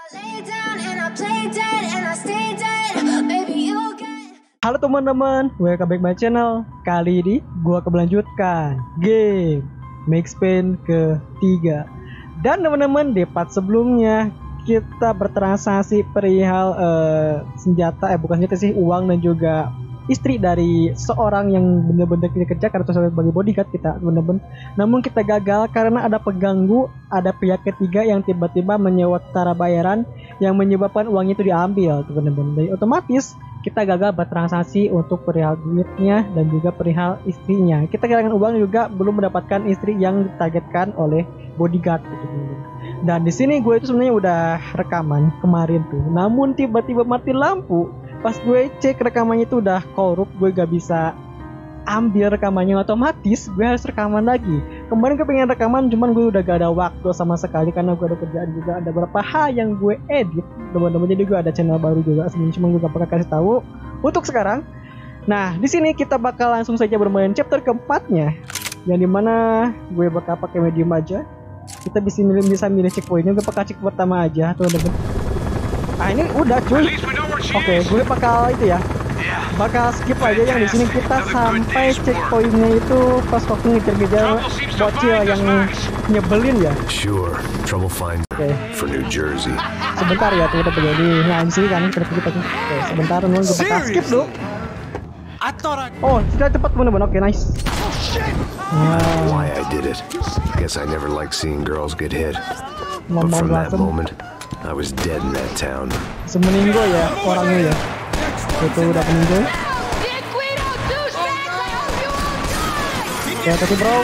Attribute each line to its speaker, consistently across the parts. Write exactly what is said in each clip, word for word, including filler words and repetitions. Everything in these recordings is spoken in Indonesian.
Speaker 1: Halo teman-teman, welcome back my channel. Kali ini gua akan melanjutkan game Max Payne ketiga. Dan teman-teman, di part sebelumnya kita bertransaksi perihal uh, senjata, eh bukan senjata sih, uang dan juga istri dari seorang yang benar-benar kita kerja karena sebagai bodyguard kita, teman-teman. Namun kita gagal karena ada pengganggu, ada pihak ketiga yang tiba-tiba menyewa tara bayaran yang menyebabkan uangnya itu diambil, teman-teman. Jadi otomatis kita gagal bertransaksi untuk perihal duitnya dan juga perihal istrinya. Kita kehilangan uang juga, belum mendapatkan istri yang ditargetkan oleh bodyguard, teman-teman. Dan di sini gue itu sebenarnya udah rekaman kemarin tuh, namun tiba-tiba mati lampu. Pas gue cek rekamannya itu udah korup, gue gak bisa ambil rekamannya, otomatis gue harus rekaman lagi. Kemarin gue pengen rekaman, cuman gue udah gak ada waktu sama sekali karena gue ada kerjaan juga, ada beberapa hal yang gue edit, teman-teman. Jadi gue ada channel baru juga, sebenarnya cuma gue gak bakal kasih tahu untuk sekarang. Nah, di sini kita bakal langsung saja bermain chapter keempatnya, yang dimana gue bakal pakai medium aja. Kita bisa milih bisa milih checkpointnya, gue pakai check pertama aja, teman-teman. Ah ini udah cuy. Oke, okay, gue bakal itu ya. Bakal skip aja yang di sini, kita sampai checkpointnya itu pas waktu ngejar-ngejar bocil yang nyebelin ya.
Speaker 2: Sure, trouble find
Speaker 1: okay.
Speaker 2: For New Jersey.
Speaker 1: Sebentar ya tuh udah terjadi. Nah di sini kan kita kita tuh. Oke, okay, sebentar teman, gue bakal skip dulu. Oh, sudah cepat teman-teman. Oke, okay, nice.
Speaker 2: Wow. Why I did it? Guess I never liked seeing girls get hit. But from that moment, I was dead in that town.
Speaker 1: Semeninggo ya orangnya ya. Itu udah meninggal. Ya tapi bro.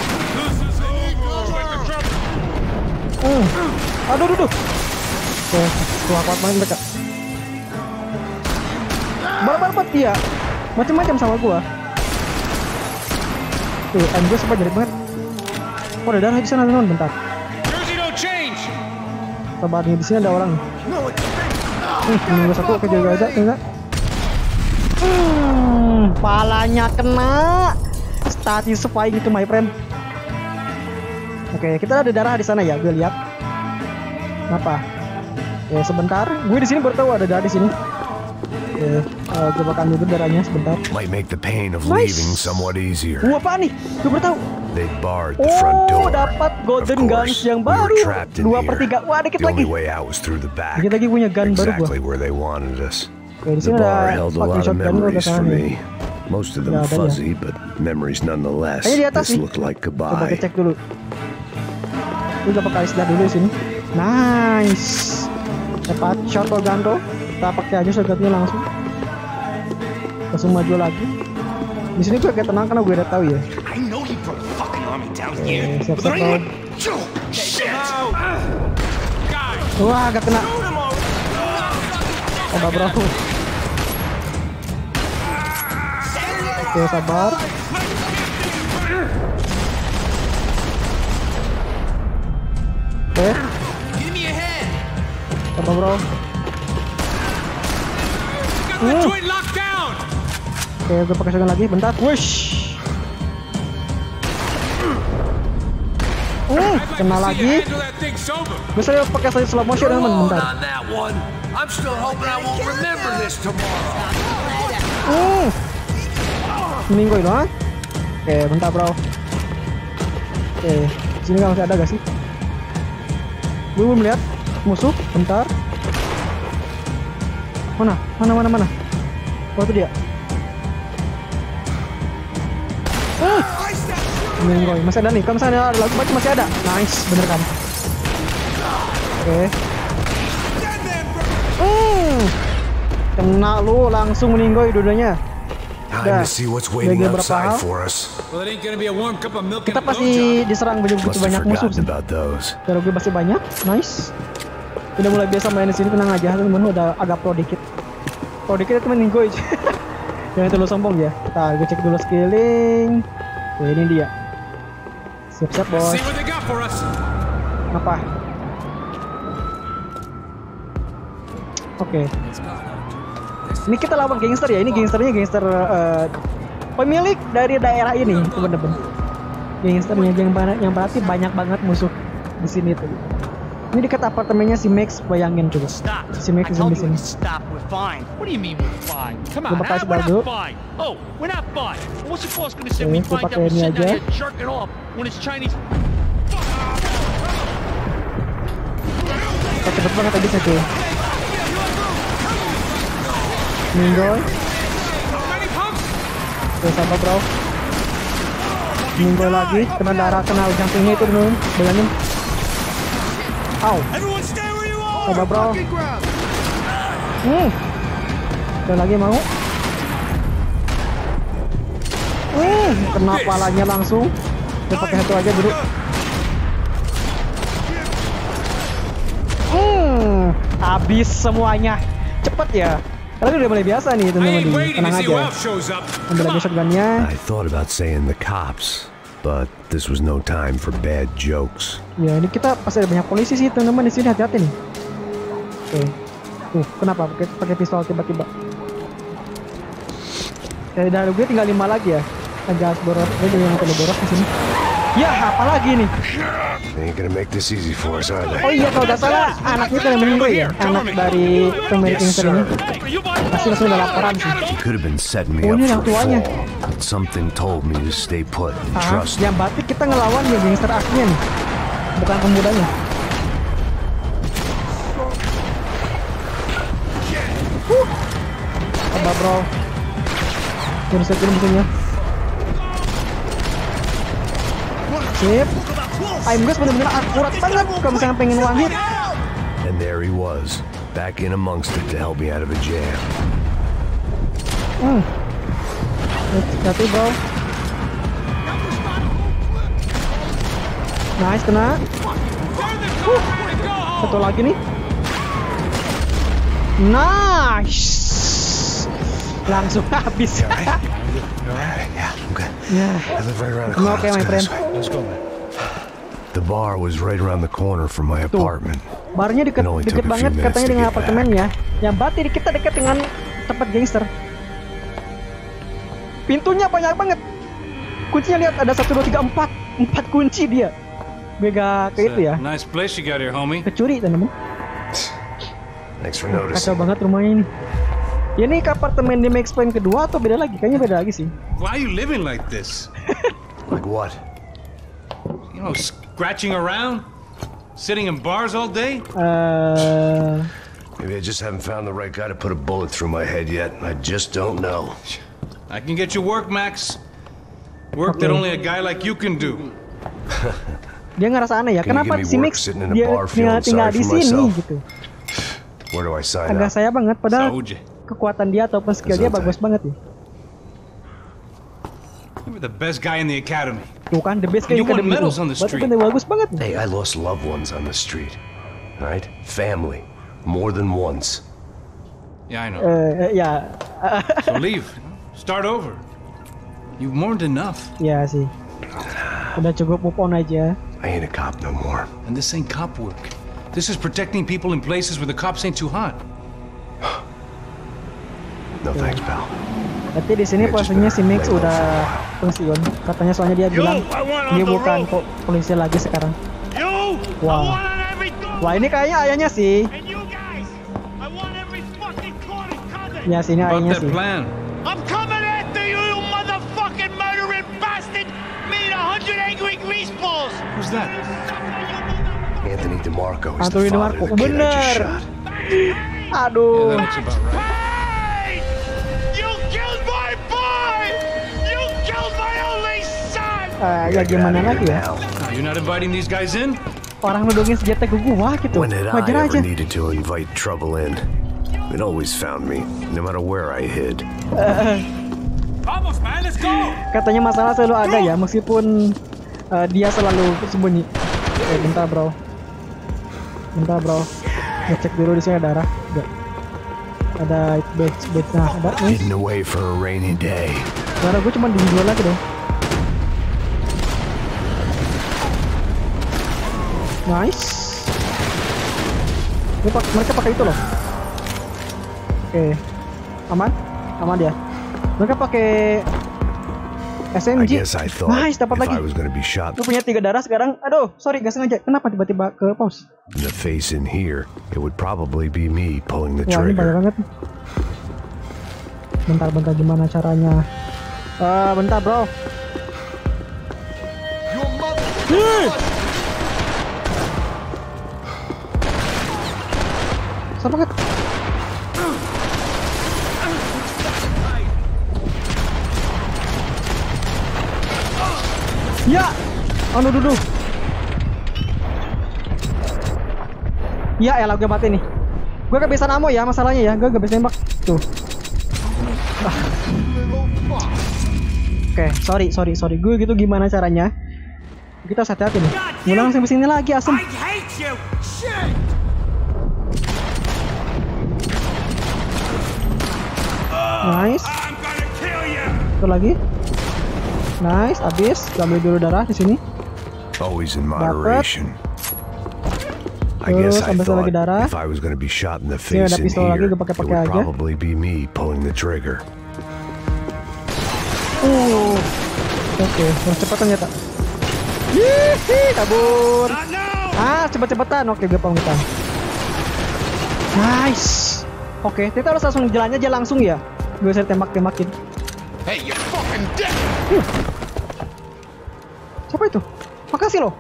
Speaker 1: Hmm. Aduh aduh aduh. Oke, kuat kuat main mereka. Balap-balap dia. Macam-macam sama gua. Tuh, M gue sempat jadi banget. Oh, ada darah di sana teman, bentar. Sabar nih, di sini ada orang. Hmm, menunggu satu oke jaga aja, enggak? Hmm, palanya kena. Statis spying itu my friend. Oke, kita ada darah di sana ya, gue lihat. Kenapa? Ya sebentar, gue di sini baru tahu ada darah di sini. Oke, uh, gue bakal ambil darahnya sebentar.
Speaker 2: Might make the pain of
Speaker 1: nice.
Speaker 2: Leaving somewhat easier.
Speaker 1: Wah, apa nih? Gue baru tahu.
Speaker 2: They barred the front door.
Speaker 1: Oh, dapat golden guns yang baru. Dua per tiga. Wah, dikit lagi. Dikit lagi punya gun baru gua. Oke, di sini ada fucking shotgun gua kesana nih.
Speaker 2: Most of them fuzzy, but memories nonetheless. This looked like goodbye.
Speaker 1: Coba cek dulu. Gue gak bakal istirahat dulu di sini. Nice. Dapat shotgun tuh. Kita pakai aja shotgunnya langsung. Langsung maju lagi. Di sini gue agak tenang karena gue udah tahu ya. Eh, siap-siap bro. Wah, gak kena. Coba bro. Oke, sabar. Oke. Coba bro. Hmm. Oke, gue pakai shotgun lagi, bentar. Wush. Hmm, kena lagi. Bisa pakai saya slow motion teman, bentar. Hmm. Minggu itu, ha? Oke, bentar bro. Oke, sini nggak masih ada gak sih? Gue belum lihat musuh, bentar. Mana? Mana mana mana? Oh itu dia. Hmm. Minggoy, masih ada nih. Kalau misalnya ada lagu baca masih ada. Nice, bener kan? Oke. Okay. Hmm. Kena lu langsung meninggoy dudanya. Udah. Bagi berapa hal? Kita pasti diserang begitu banyak musuh sih. Kalau gue masih banyak, nice. Udah mulai biasa main di sini, tenang aja teman. Udah agak pro dikit. Pro dikit itu meninggoy. Jangan terlalu sombong ya. Kita gue cek dulu skilling. Oke, ini dia. Siap-siap bos. Apa? Oke. Okay. Ini kita lawan gangster ya. Ini gangsternya gangster uh, pemilik dari daerah ini, teman-teman. Gangsternya yang banyak, yang berarti banyak banget musuh di sini tuh. Ini dekat apartemennya si Max, bayangin coba.
Speaker 3: Stop.
Speaker 1: Si Max
Speaker 3: I
Speaker 1: di
Speaker 3: told you
Speaker 1: sini.
Speaker 3: to stop. We're fine. What do you mean we're fine? Come on,
Speaker 1: Coba
Speaker 3: huh?
Speaker 1: kasih
Speaker 3: We're
Speaker 1: tahu.
Speaker 3: not fine. Oh, we're not fine. What's the boss gonna say?
Speaker 1: Oke,
Speaker 3: We
Speaker 1: gua
Speaker 3: find out
Speaker 1: pakai
Speaker 3: we're
Speaker 1: ini
Speaker 3: sitting
Speaker 1: aja.
Speaker 3: out here jerking off when it's Chinese.
Speaker 1: Kok cepet banget tadi saya tuh. Minggol. Oke, sabar bro. Minggol lagi, kena darah, kena jantungnya itu dulu. Bayangin. Au. Sabar bro. Hmm. Ada lagi mau. Hmm, kena palanya langsung. Kita pakai satu aja dulu. Hmm, habis semuanya. Cepet ya. Kalian udah mulai biasa nih teman-teman. Tenang aja. Ambil lagi shotgunnya.
Speaker 2: I thought about saying the cops, but this was no time for bad jokes.
Speaker 1: Ya, ini kita pasti ada banyak polisi sih teman-teman di sini, hati-hati nih. Oke. Tuh, kenapa pakai pakai pistol tiba-tiba? Kayak dari gue tinggal lima lagi ya. Agak boros, gue juga yang boros di sini. Ya, apa lagi nih?
Speaker 2: They ain't gonna make this easy for us, are they?
Speaker 1: Oh iya, kalau nggak salah anaknya kan yang meninggal ya, anak dari pemilik
Speaker 2: Yes,
Speaker 1: gangster ini.
Speaker 2: sir.
Speaker 1: Pasti langsung ada laporan sih.
Speaker 2: You could have been setting me
Speaker 1: Oh,
Speaker 2: up
Speaker 1: ini yang
Speaker 2: for a
Speaker 1: tuanya.
Speaker 2: fall, but something told me to stay put and
Speaker 1: Ah,
Speaker 2: trust.
Speaker 1: yang berarti kita ngelawan ya gangster aslinya nih, bukan pemudanya. Huh. Sabar bro. Jurus-jurus musuhnya. Sip. Aim gue bener-bener akurat banget kalau misalnya pengen one hit.
Speaker 2: And there he was, back in amongst it to help me out of a jam.
Speaker 1: Hmm. Hati bro. Nice, kena. Huh. Satu lagi nih. Nice. Langsung habis.
Speaker 2: Yeah, I'm good.
Speaker 1: Ya.
Speaker 2: I live right around the
Speaker 1: Oke,
Speaker 2: corner.
Speaker 1: my
Speaker 2: Let's go
Speaker 1: friend.
Speaker 2: this way. Let's go, man. The bar was right around the corner from my
Speaker 1: Tuh.
Speaker 2: apartment.
Speaker 1: Barnya deket,
Speaker 2: It only
Speaker 1: deket
Speaker 2: took a few
Speaker 1: banget
Speaker 2: minutes
Speaker 1: katanya
Speaker 2: to
Speaker 1: dengan
Speaker 2: get
Speaker 1: apartemen ya. Yang berarti kita dekat dengan tempat gangster. Pintunya banyak banget. Kuncinya lihat ada satu dua tiga empat, empat kunci dia. Bega ke itu ya.
Speaker 4: Nice place you got here, homie.
Speaker 1: Kecuri teman-teman.
Speaker 2: Thanks for
Speaker 1: Kacau
Speaker 2: noticing.
Speaker 1: banget rumahnya ini. Ya, ini ke apartemen di Max Payne kedua atau beda lagi? Kayaknya beda lagi sih.
Speaker 4: Why are you living like this?
Speaker 2: Like what?
Speaker 4: You know, scratching around? Sitting in bars all day?
Speaker 1: Eh,
Speaker 2: Maybe I just haven't found the right guy to put a bullet through my head yet. I just don't know.
Speaker 4: I can get you work, Max. Work that
Speaker 1: Okay.
Speaker 4: only a guy like you can do.
Speaker 1: dia ngerasa aneh ya.
Speaker 2: Can you
Speaker 1: Kenapa
Speaker 2: give me
Speaker 1: si
Speaker 2: work
Speaker 1: Max
Speaker 2: sitting in a
Speaker 1: dia
Speaker 2: bar
Speaker 1: tinggal,
Speaker 2: feeling
Speaker 1: tinggal
Speaker 2: sorry
Speaker 1: di
Speaker 2: for
Speaker 1: sini
Speaker 2: myself?
Speaker 1: gitu.
Speaker 2: Where do I sign
Speaker 1: Agak
Speaker 2: up?
Speaker 1: saya banget padahal
Speaker 4: Saúde.
Speaker 1: kekuatan dia ataupun skill dia
Speaker 2: Gesundheit.
Speaker 1: bagus banget ya.
Speaker 4: You were the best guy in the academy.
Speaker 1: Tuh kan, the best
Speaker 4: You
Speaker 1: kayak
Speaker 4: won
Speaker 1: academy
Speaker 4: medals
Speaker 1: itu.
Speaker 4: on the
Speaker 1: Berarti
Speaker 4: street.
Speaker 1: kan dia bagus banget nih.
Speaker 2: Hey, I lost loved ones on the street. All right? Family. More than once.
Speaker 4: Yeah, I know.
Speaker 1: Eh, eh, ya,
Speaker 4: So leave. Start over. You've mourned enough.
Speaker 1: ya sih. Udah cukup move on aja.
Speaker 2: I ain't a cop no more.
Speaker 4: And this ain't cop work. This is protecting people in places where the cops ain't too hot.
Speaker 2: No thanks, pal.
Speaker 1: Berarti di sini
Speaker 2: Ya, just
Speaker 1: posisinya si Max
Speaker 2: better lay low
Speaker 1: udah
Speaker 2: for a while.
Speaker 1: pensiun. Katanya soalnya dia bilang dia bukan po polisi lagi sekarang.
Speaker 5: You!
Speaker 1: Wow.
Speaker 5: I want on every door!
Speaker 1: Wah, ini kayaknya ayahnya sih.
Speaker 5: And you guys! I want every fucking corner covered!
Speaker 1: Ya, sini
Speaker 4: About
Speaker 1: ayahnya
Speaker 4: that
Speaker 1: sih.
Speaker 4: plan.
Speaker 5: I'm coming after you, you motherfucking murdering bastard! Me and a hundred angry greaseballs!
Speaker 4: Who's that?
Speaker 2: Anthony DeMarco is
Speaker 1: Anthony
Speaker 2: the father
Speaker 1: DeMarco.
Speaker 2: of the kid I just
Speaker 1: Bener.
Speaker 2: shot.
Speaker 4: Yeah,
Speaker 1: Aduh.
Speaker 4: that looks about right.
Speaker 5: Hey! You killed my boy! You killed my only son!
Speaker 1: Eh, ya
Speaker 2: I gotta get
Speaker 1: gimana
Speaker 2: out of
Speaker 1: lagi
Speaker 2: here
Speaker 1: ya?
Speaker 2: now.
Speaker 4: Now, you're not inviting these guys in?
Speaker 1: Orang nudungin senjata ke gua gitu.
Speaker 2: When had I
Speaker 1: Wajar aja.
Speaker 2: ever needed to invite trouble in? It always found me, no matter where I hid.
Speaker 4: Vamos, man, let's go!
Speaker 1: Katanya masalah selalu ada ya, meskipun eh, dia selalu sembunyi. Eh, bentar bro. Bentar bro. Ngecek dulu di sini ada darah. Enggak. Ada badge, badge nah, ada nih.
Speaker 2: Hidden away for a rainy day.
Speaker 1: Darah gue cuma dijual lagi dong. Nice. Ini pak- mereka pakai itu loh. Oke, aman, aman dia. Mereka pakai S M
Speaker 2: I
Speaker 1: G.
Speaker 2: guess I thought
Speaker 1: Nice, dapat
Speaker 2: if
Speaker 1: lagi.
Speaker 2: I was gonna be shot
Speaker 1: Lu punya tiga darah sekarang. Aduh, sorry gak sengaja. Kenapa tiba-tiba ke pause?
Speaker 2: in the face in here, it would probably be me pulling the
Speaker 1: Wah, ini banyak
Speaker 2: trigger.
Speaker 1: banget. Bentar-bentar gimana caranya? Ah, bentar, bro. Ih! Susah banget. Ya, anu duduk. Ya, elah gue mati nih. Gue kebiasaan ammo ya masalahnya ya. Gue gak bisa nembak. Tuh. Ah. Oke, okay, sorry, sorry, sorry. Gue gitu gimana caranya? Kita harus hati-hati nih. Ngulang sampai sini lagi asem. Nice. Satu lagi. Nice, habis. Ambil dulu darah di sini.
Speaker 2: Always in moderation. I
Speaker 1: Terus
Speaker 2: guess I
Speaker 1: ambil satu lagi
Speaker 2: thought
Speaker 1: darah.
Speaker 2: if I was gonna be shot in the
Speaker 1: Ini
Speaker 2: face
Speaker 1: ada
Speaker 2: in
Speaker 1: pistol lagi,
Speaker 2: here,
Speaker 1: gue
Speaker 2: it
Speaker 1: pakai-pakai
Speaker 2: would
Speaker 1: aja.
Speaker 2: probably be me pulling the trigger.
Speaker 1: Uh. Oke, okay. Cepat ternyata. Hihi, kabur. Ah, cepet-cepetan. Oke, gue pamitan. Nice. Oke, kita harus langsung jalannya aja langsung ya. Gue bisa tembak-tembakin.
Speaker 5: Hey, you fucking dick!
Speaker 1: Uh. Siapa itu? Makasih loh.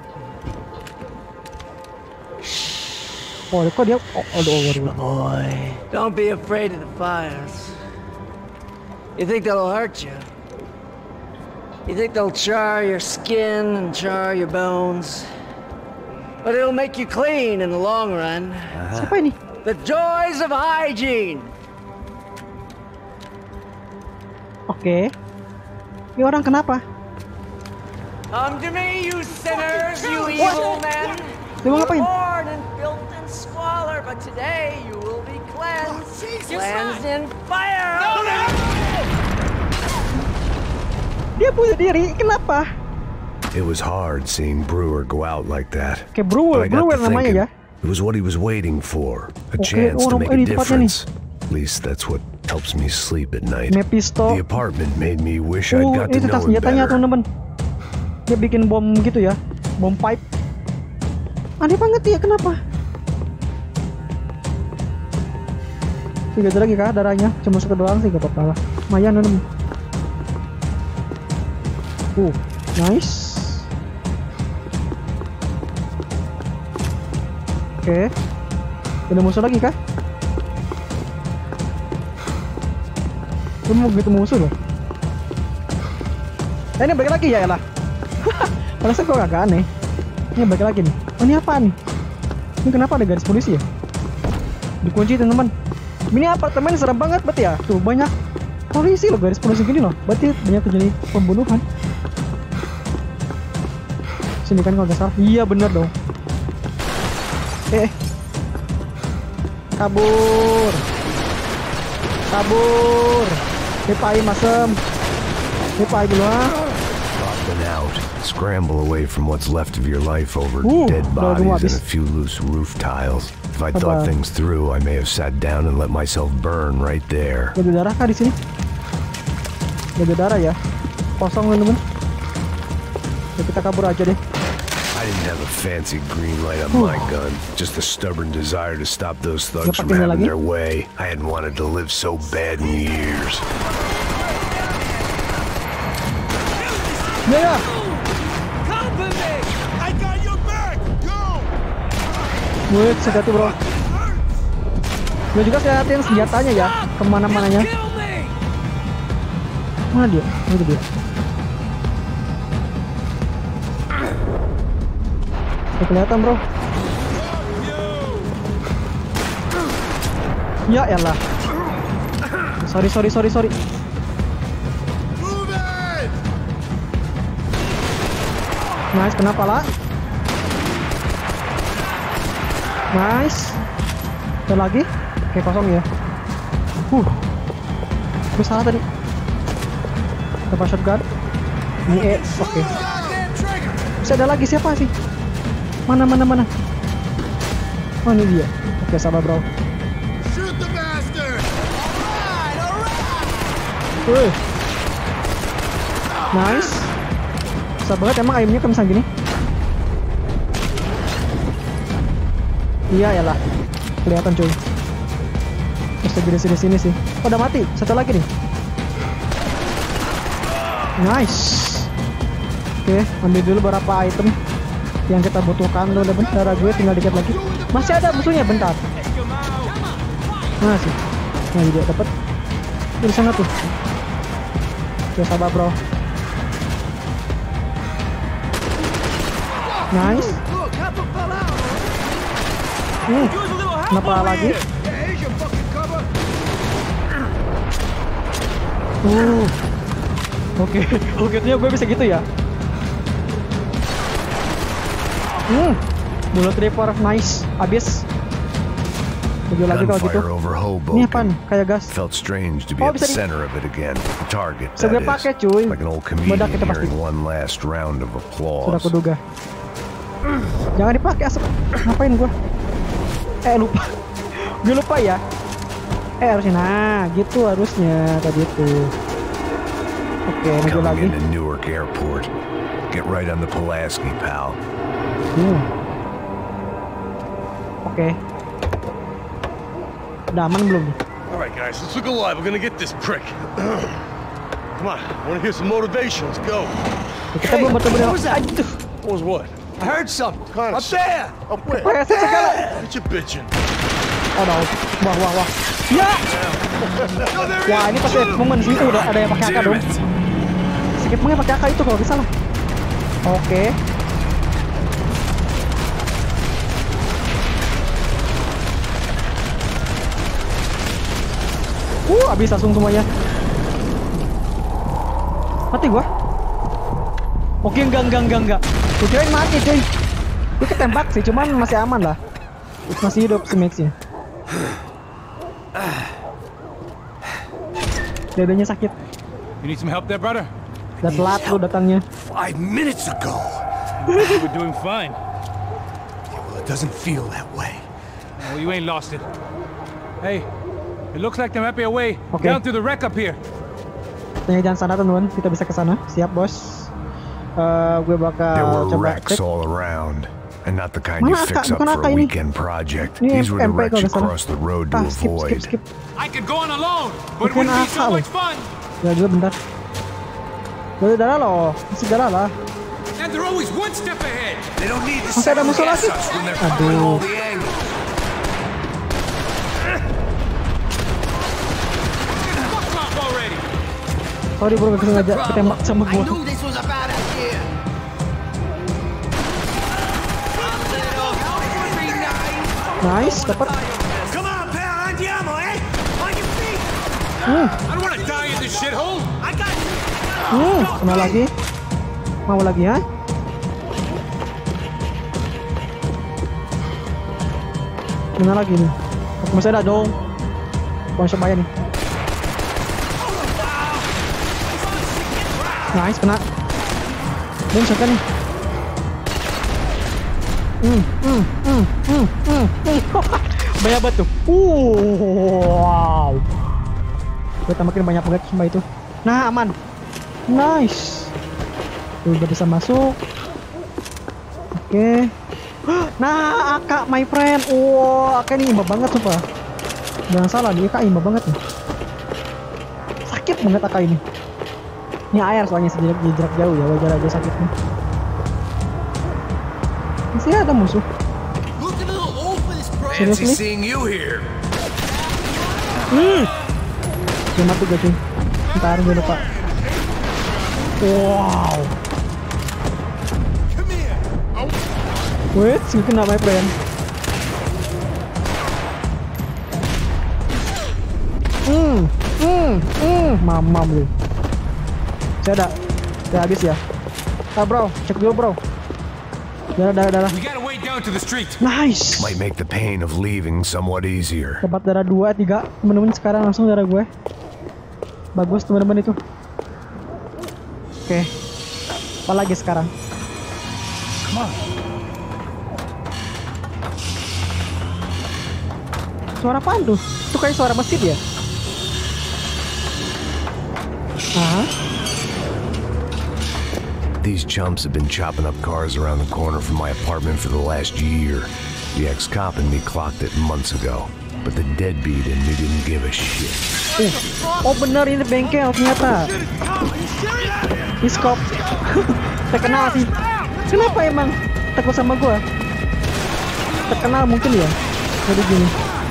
Speaker 1: Oh, kok dia? Oh, aduh, aduh, aduh.
Speaker 6: Boy, don't be afraid of the fires. You think they'll hurt you? You think they'll char your skin and char your bones? But it'll make you clean in the long run.
Speaker 1: Siapa ini?
Speaker 6: The joys of hygiene.
Speaker 1: Oke. Ini orang kenapa?
Speaker 6: Come to me, you sinners, you evil men.
Speaker 1: Dia mau ngapain?
Speaker 6: Born in filth and squalor, but today you will be cleansed, cleansed in fire.
Speaker 1: Dia bunuh diri. Kenapa?
Speaker 2: It was hard seeing Brewer go out like that.
Speaker 1: Kayak Brewer,
Speaker 2: But I got
Speaker 1: Brewer
Speaker 2: to
Speaker 1: namanya
Speaker 2: thinking,
Speaker 1: ya.
Speaker 2: it was what he was waiting for. A
Speaker 1: Oke,
Speaker 2: chance to
Speaker 1: orang-
Speaker 2: make
Speaker 1: ini
Speaker 2: a
Speaker 1: tempatnya nih.
Speaker 2: difference. At least that's what helps me sleep at night.
Speaker 1: Mephisto.
Speaker 2: The apartment made me wish I'd
Speaker 1: Oh,
Speaker 2: got
Speaker 1: ini
Speaker 2: to
Speaker 1: tas
Speaker 2: know him
Speaker 1: senjatanya
Speaker 2: better.
Speaker 1: teman-teman. Dia bikin bom gitu ya, bom pipe. Aneh banget ya, kenapa? Tiga lagi kah darahnya? Cuma satu doang sih, gak apa-apa lah. Lumayan teman. Uh, nice. Oke. Ada musuh lagi kah? Lu mau gitu musuh loh. Eh, ini balik lagi ya elah. Alasan kok agak aneh. Ini balik lagi nih. Oh, ini apa nih? Ini kenapa ada garis polisi ya? Dikunci teman-teman. Ini apartemen serem banget berarti ya. Tuh banyak polisi loh, garis polisi gini loh. Berarti banyak terjadi pembunuhan. Sini kan kalau nggak salah. Iya bener dong. Eh, kabur, kabur. Hepai masem. Hepai dulu ah.
Speaker 2: Up and out, scramble away from what's left of your life over
Speaker 1: Uh,
Speaker 2: dead
Speaker 1: udah gua
Speaker 2: bodies and
Speaker 1: habis.
Speaker 2: a few loose roof tiles. If I thought
Speaker 1: Sabar.
Speaker 2: things through, I may have sat down and let myself burn right there.
Speaker 1: Gak ada darah kah di sini? Gak ada darah ya? Kosong teman-teman. Ya, kita kabur aja deh.
Speaker 2: I didn't have a fancy green light on my gun, just a stubborn desire to stop those thugs from
Speaker 1: pakainya
Speaker 2: having
Speaker 1: lagi?
Speaker 2: their way. I hadn't wanted to live so bad in years.
Speaker 1: Ya ya.
Speaker 5: I got your back! Go!
Speaker 1: Wait, hati-hati bro. Gue juga sehatin senjatanya ya, kemana-mananya. Mana dia? Itu dia. Gak kelihatan bro. Ya elah. Sorry sorry sorry sorry.
Speaker 5: Move it!
Speaker 1: Nice, kenapa lah? Nice. Ada lagi? Oke, kosong ya. Huh. Gue salah tadi. Dapat shotgun. Ini E. Oke. Bisa ada lagi, siapa sih? Mana mana mana? Oh, ini dia. Oke, sabar bro.
Speaker 5: Shoot the bastard!
Speaker 1: Wih. Nice. Susah banget emang ayamnya kan gini. Iya ya lah. Kelihatan cuy. Terus di sini sini sih. Oh, udah mati. Satu lagi nih. Nice. Oke, ambil dulu beberapa item yang kita butuhkan. Udah bentar gue tinggal dikit lagi. Masih ada musuhnya, bentar. Masih. Nah, dia dapat. Di sana tuh. Oke, sabar bro. Nice. Hmm. Kenapa lagi? Uh. Oke, oke, ternyata gue bisa gitu ya. Hmm. Bullet Reaper, nice. Habis. Tujuh lagi kalau gitu. Ini apaan? Kayak gas.
Speaker 2: Felt strange to be
Speaker 1: Oh,
Speaker 2: at the
Speaker 1: bisa di-
Speaker 2: center of it again. The target,
Speaker 1: Bisa
Speaker 2: that
Speaker 1: gue
Speaker 2: is.
Speaker 1: pakai cuy.
Speaker 2: Like an old comedian
Speaker 1: Meledak kita pasti.
Speaker 2: hearing one last round of
Speaker 1: Sudah
Speaker 2: applause.
Speaker 1: kuduga. Jangan dipakai asap. Ngapain gua? Eh lupa. Gue lupa ya. Eh harusnya nah gitu harusnya tadi itu. Oke, maju
Speaker 2: Coming
Speaker 1: lagi.
Speaker 2: into Newark Airport. Get right on the Pulaski, pal.
Speaker 1: Hmm. Oke. Udah aman belum nih?
Speaker 7: All right, guys, let's look alive. We're gonna get this prick. Come on, I want to hear some motivation. Let's go.
Speaker 1: Kita belum bertemu dengan.
Speaker 7: What was that?
Speaker 1: Aduh.
Speaker 7: What was what?
Speaker 3: I heard something.
Speaker 7: Kind
Speaker 3: Up there.
Speaker 7: Up where?
Speaker 1: Preset segala.
Speaker 7: What you bitching?
Speaker 1: Oh no. Wah wah wah. Ya. Wah ini pas momen situ udah ada yang pakai A K dong. Sedikit mungkin pakai A K itu kalau nggak salah. Oke. Uh, habis langsung semuanya. Mati gua. Oke, enggak enggak enggak enggak. Gua kirain mati, cuy. Gua ketembak sih, cuman masih aman lah. Masih hidup si Max-nya. Dadanya sakit.
Speaker 4: You need some help there, brother?
Speaker 1: Udah telat lu datangnya.
Speaker 7: Five minutes ago.
Speaker 4: We're doing fine.
Speaker 7: Well, it doesn't feel that way.
Speaker 4: Well, you ain't lost it. Hey, it looks like there might be a way
Speaker 1: Okay.
Speaker 4: down through the wreck up here.
Speaker 1: Tanya jangan sana teman-teman, kita bisa ke sana. Siap, Bos. Uh, gue bakal
Speaker 2: There were
Speaker 1: coba
Speaker 2: wrecks
Speaker 1: cek.
Speaker 2: all around. And not the kind you
Speaker 1: Mana
Speaker 2: fix
Speaker 1: Aka?
Speaker 2: up
Speaker 1: Bukan
Speaker 2: for
Speaker 1: Aka
Speaker 2: a
Speaker 1: ini.
Speaker 2: weekend project.
Speaker 1: Ini
Speaker 2: These were the
Speaker 1: M P
Speaker 2: wrecks
Speaker 1: kalau
Speaker 2: you
Speaker 1: nggak salah.
Speaker 2: cross the road to
Speaker 1: Ah, skip, skip,
Speaker 2: avoid.
Speaker 1: skip.
Speaker 4: I could go on alone, but it
Speaker 1: Bukan
Speaker 4: wouldn't be so
Speaker 1: Aka loh.
Speaker 4: much fun.
Speaker 1: Ya dulu bentar. Udah darah loh, masih darah lah.
Speaker 4: And they're always one step ahead.
Speaker 7: They don't need to
Speaker 1: Masih ada musuh lagi.
Speaker 7: when they're
Speaker 1: Aduh.
Speaker 7: the angles.
Speaker 4: Fuck off already.
Speaker 1: Sorry bro, gak sengaja ketembak sama gua.
Speaker 5: this was a bad idea.
Speaker 1: Nice, dapat.
Speaker 7: Come on, pal, andiamo, eh? On your feet.
Speaker 1: Hmm,
Speaker 4: I don't want to die in this shithole.
Speaker 7: I got you.
Speaker 1: hmm, kena lagi. Mau lagi ya? Kena lagi nih. Aku masih ada dong. One shot bayar nih. Nice, kena. Dan shotgun nih. Hmm, hmm, hmm, hmm, hmm, hmm. Banyak banget tuh. Uh, wow. Gue makin banyak banget sumpah itu. Nah, aman. Nice. Tuh, udah bisa masuk. Oke. Nah, A K my friend. Wow, A K ini imba banget sumpah. Jangan salah, dia A K imba banget nih. Sakit banget A K ini. Ini air soalnya sejarak jarak jauh ya, wajar aja sakitnya. Masih ada musuh.
Speaker 7: Fancy
Speaker 1: Seriously?
Speaker 7: seeing you here.
Speaker 1: Hmm. Dia mati gak cuy? Ntar gue lupa. Wow. Wait, sih kena my friend. Hmm, hmm, hmm, mamam lu. Saya ada, udah habis ya. Ah bro, cek dulu bro. Darah, darah, darah.
Speaker 4: We gotta wade down to the street.
Speaker 1: Nice.
Speaker 2: Might make the pain of leaving somewhat easier.
Speaker 1: Dapat darah dua, tiga. Temen-temen sekarang langsung darah gue. Bagus teman-teman itu. Oke. Apa lagi sekarang?
Speaker 4: Come on.
Speaker 1: Suara apaan tuh? Itu kayak suara masjid ya? Aha.
Speaker 2: These chumps have been chopping up cars around the corner from my apartment for the last year. The ex-cop in me clocked it months ago, but the deadbeat in me didn't give a shit.
Speaker 1: Uh, oh bener ini bengkel ternyata. Iskop. Terkenal sih. Kenapa emang takut sama gua? Terkenal mungkin ya. Jadi gini.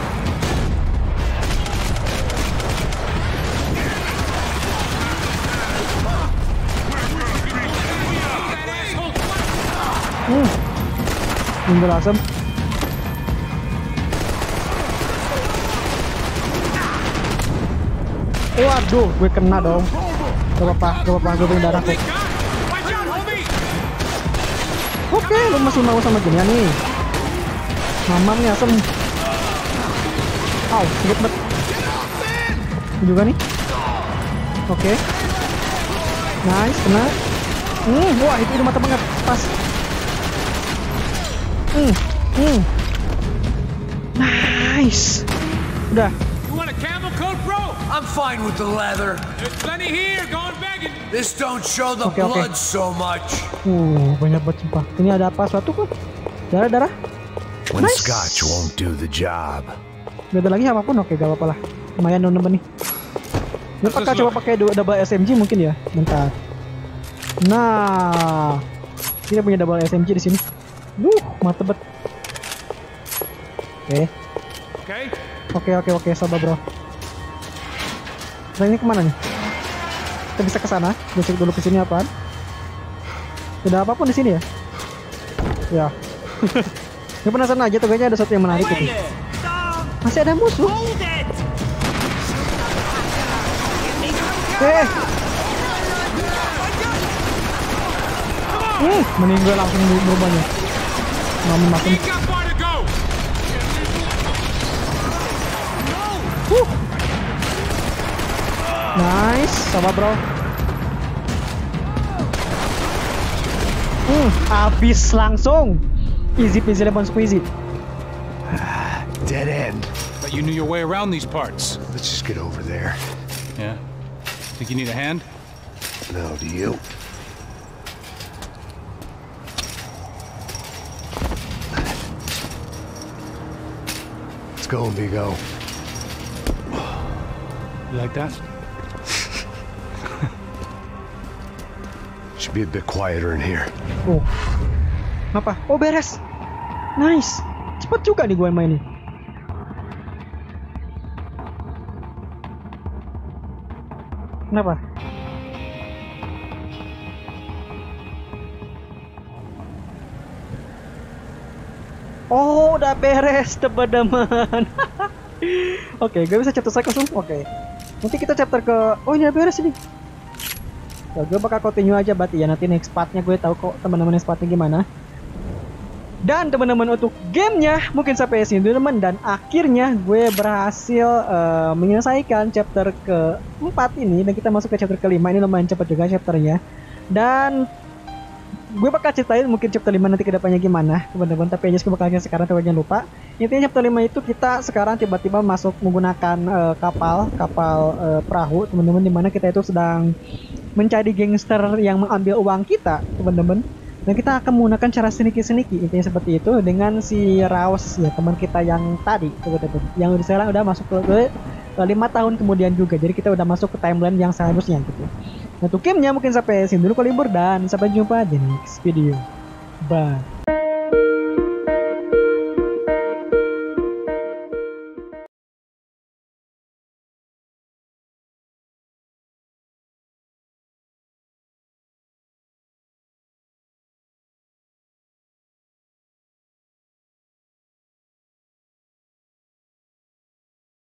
Speaker 1: Hmm. Mundur asem. Waduh, gue kena dong. Gak apa-apa, gak apa-apa, gue pengen darah kok. Oke, lu masih mau sama ginian nih. Mamam nih asem. Au, sakit banget. Ini juga nih. Oke. Nice, kena. Hmm, wah itu mata banget, pas. Hmm, hmm. Nice. Udah.
Speaker 4: You want a camel coat, bro?
Speaker 8: I'm fine with the leather.
Speaker 4: There's plenty here. Go on begging.
Speaker 8: This don't show the
Speaker 1: Okay, okay.
Speaker 8: blood so much.
Speaker 1: Uh, banyak banget sumpah. Ini ada apa? Suatu kan? Darah-darah.
Speaker 2: When
Speaker 1: Nice.
Speaker 2: scotch won't do the job.
Speaker 1: Gak ada lagi apapun, oke gak apa-apa lah. Lumayan temen-temen nih. Ini pakai coba pakai double S M G mungkin ya. Bentar. Nah, kita punya double S M G di sini. Duh, mantep banget. Oke,
Speaker 4: Okay.
Speaker 1: oke, oke, oke, sabar bro. Nah ini kemana nih? Kita bisa ke sana. Gue cek dulu ke sini apaan. Tidak apapun di sini ya. Ya. Ini penasaran aja tuh kayaknya ada sesuatu yang menarik gitu. Masih ada musuh. Eh. Hmm, meninggal langsung berubahnya. Mama makan.
Speaker 4: Got far to go.
Speaker 1: Uh. Nice, sabar bro. Hmm, habis langsung. Easy peasy lemon squeezy.
Speaker 2: Dead end.
Speaker 4: But you knew your way around these parts.
Speaker 2: Let's just get over there.
Speaker 4: Yeah. Think you need a hand?
Speaker 2: No, do you? Let's go, Vigo.
Speaker 4: You like that?
Speaker 2: Should be a bit quieter in here.
Speaker 1: Oh. Apa? Oh beres. Nice. Cepet juga nih gue main nih. Kenapa? Oh, udah beres teman-teman. Oke, gue bisa chapter saya langsung. Oke. Nanti kita chapter ke. Oh, ini udah beres ini. Ya, gue bakal continue aja berarti ya. Nanti next partnya gue tahu kok teman-teman next partnya gimana. Dan teman-teman untuk gamenya mungkin sampai sini dulu teman. Dan akhirnya gue berhasil uh, menyelesaikan chapter keempat ini. Dan kita masuk ke chapter kelima. Ini lumayan cepat juga chapternya. Dan gue bakal ceritain mungkin chapter lima nanti kedepannya gimana teman-teman. Tapi aja gue bakal sekarang jangan lupa. Intinya chapter lima itu kita sekarang tiba-tiba masuk menggunakan uh, kapal Kapal uh, perahu teman-teman. Dimana kita itu sedang mencari gangster yang mengambil uang kita teman-teman. Dan kita akan menggunakan cara sneaky-sneaky, intinya seperti itu, dengan si Raus ya, teman kita yang tadi teman-teman, yang sekarang udah masuk ke lima tahun kemudian juga. Jadi kita udah masuk ke timeline yang seharusnya gitu. Nah, untuk gamenya mungkin sampai sini dulu kalau libur, dan sampai jumpa di next video. Bye.